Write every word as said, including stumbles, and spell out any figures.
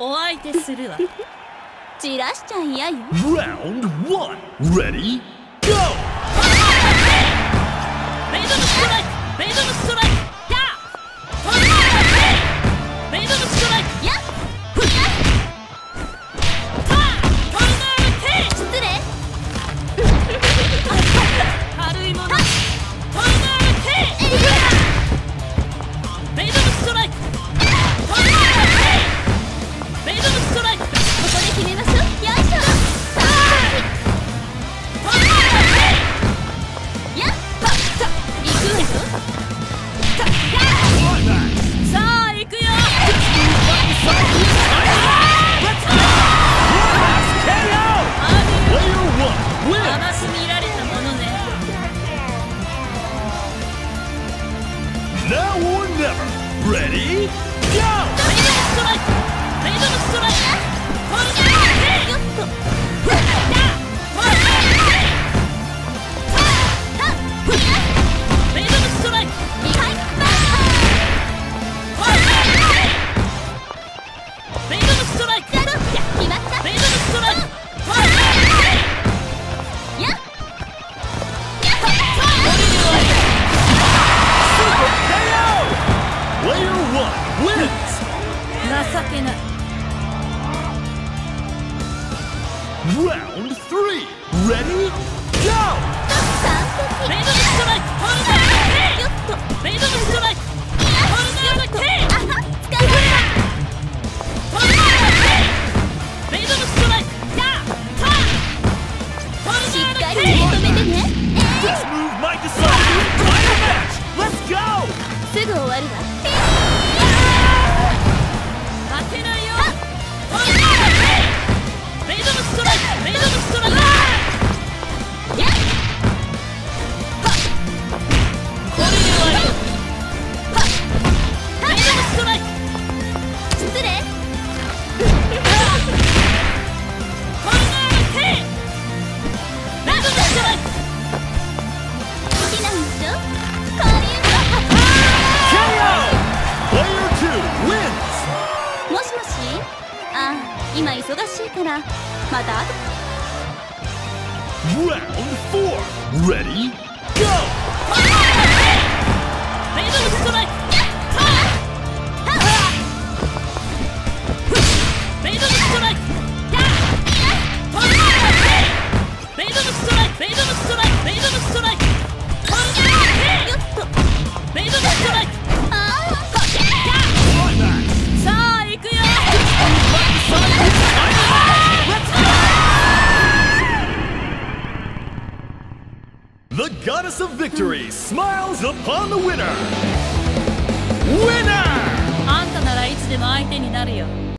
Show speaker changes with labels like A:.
A: お相手するわ。
B: 散らしちゃ嫌よ。
C: Round one. Ready? Go!
A: ベイドのストライク、ベイドのストライク、やートルネード、ベイドのストライク、
B: やっふや
A: タートルネードテイ
B: 失礼
A: 軽いものトルネードテイベイドのストライク、トルネードテイベイドのストライク、
B: ここで決めましょう。よいしょ。さ
A: トルネードテイ
B: あやっはっさ行くわよ。
A: さあ行くよ。
C: Player one
A: 甘
C: wins!
A: すぎられたものね。
C: Now or never. Ready? Go!
A: ベイドのストライク、ベイドのストライク、トルネードテイ
B: よっと
A: トルネードテイベイドのストライク、
B: はい
A: ベイドのストライク、
B: やろうや決まった。
A: ベイドのストライク、トルネードテイ
B: やっやっ
C: Player one wins!
A: 情けない。
C: Round three. Ready? Go!
B: 完
A: ベイドのストライク、トルネー
B: 璧。よっと
A: ドテイベイドのストライク、トルネードテイ
B: あは使いまし
A: トルネードテイベイドのストライク、やータートル
B: た。し
A: ネー
B: っか
A: ドテイ
B: り受け止めてね。
C: This move might decide the entire match! Let's go!
B: すぐ終わるわ。
A: 負けないよ。トルネードテイベイドのストライク、ベイドのストライク、
B: やっ
A: これで終わり。ベイドのストライク、
B: 失礼
A: トルネードテイベイドのストライク、
B: 好きなんでしょ。こういう
C: K O! Player two wins!
B: もしもし。ああ今忙しいからまた後で。
C: Round four. Ready? Go!
A: ベイドのストライク、ベイドのストライク、トルネードテイベイドのストライク、ベイドのストライク、ベイドのストライク、トルネードテイ
B: よっと
A: ベイドのストライク、
B: ああ
A: さあ行くよ。
C: The goddess of victory smiles upon the winner! Winner!
A: あんたならいつでも相手になるよ。